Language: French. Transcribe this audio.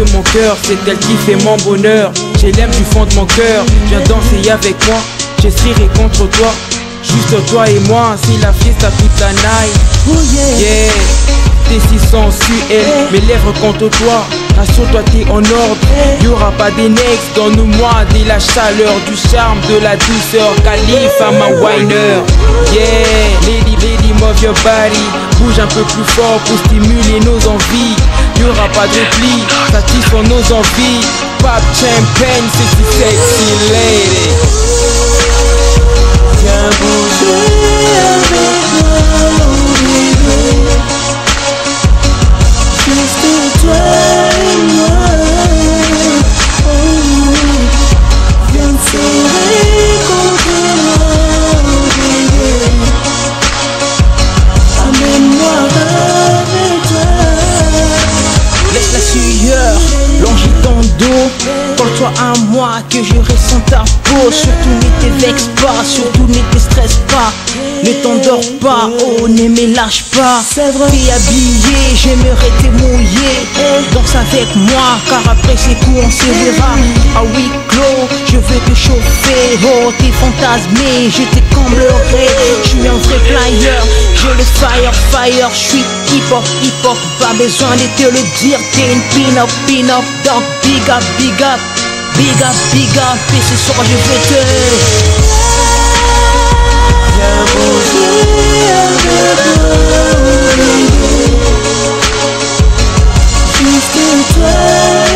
de mon cœur, c'est elle qui fait mon bonheur. Je l'aime du fond de mon cœur, viens danser avec moi. Je serai contre toi, juste toi et moi. C'est la fiesta toute la night. Oh yeah, Yeah, tes 600 sensuels, mes lèvres contre toi. Rassure-toi, t'es en ordre. Y'aura pas d'annexe, donne-moi de la chaleur, du charme, de la douceur. Khalifa, ma whiner. Yeah, lady, lady, move your body. Bouge un peu plus fort pour stimuler nos envies. Y'aura pas de repli, satisfont nos envies. Pop champagne, c'est si sexy lady. viens bouger avec moi, bébé. Juste toi et moi. Oh, viens me serrer contre moi, bébé. Amène-moi avec toi. Laisse la sueur longer ton dos. Colle-toi à moi que je ressens ta peau. Surtout ne te vexe pas, surtout ne te stresse pas. Ne t'endors pas, oh ne me lâche pas. C'est vrai. T'es habillé, j'aimerais te mouiller. Danse avec moi, car après ces coups on se verra. À huis clos, je veux te chauffer. Oh t'es fantasmé, je te comblerai. Je suis un vrai flyer, j'ai le fire. Je suis hip-hop, pas besoin de te le dire. T'es une pin-up, donc big up. Et ce soir je vais te... viens bouger avec moi, bébé. Juste toi